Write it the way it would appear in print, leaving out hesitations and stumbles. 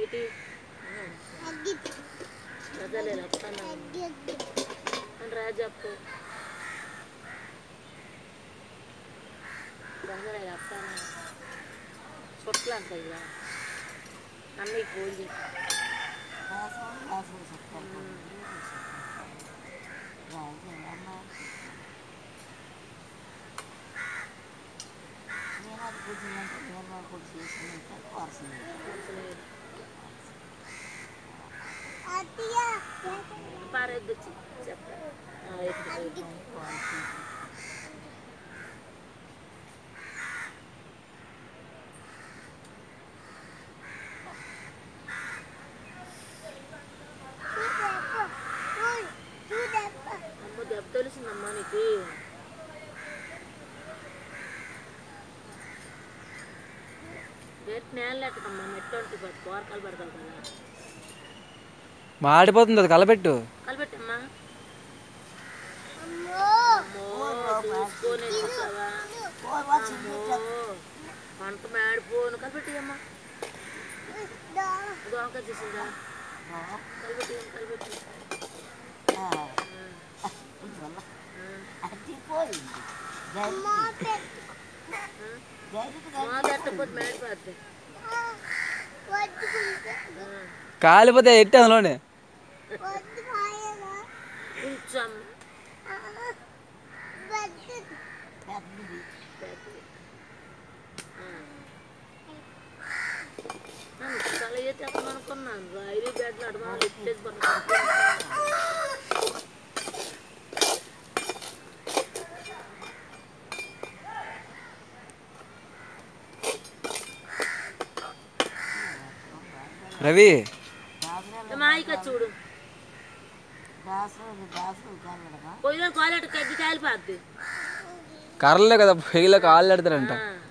ఇటు గజలేదు వస్తాను అని రాజప్పు గజలేదు వస్తాను చుట్టలు అంటాయి కదా అన్నయ్య పోయి పారేద్దు చెప్తా అమ్మ దెబ్బ తెలిసిందమ్మా నీకు నేలెట్టకమ్మా నెట్ ఉంటుంది కూరకాయలు పడతావు కదా మాడిపోతుంది అది కలపెట్టు కలపెట్టమ్మా చూసుకొని చూసావా వంట మాడిపోను కలపెట్టి అమ్మా దోమకాయ చూసిందా కలపెట్టి కలపెట్టి కాలిపోతే ఎట్టి అందులోనే కొంచెం చాలా అయితే అక్కడ అనుకున్నాను రైలు బ్యాట్లు అడమా ఎట్టేసి రవి మాయిక చూడు పొయ్యిలో కాలేట కగ్గి కాలిపోద్ది కర్రలే కదా పొయ్యిలో కాళ్ళు పెడతారంట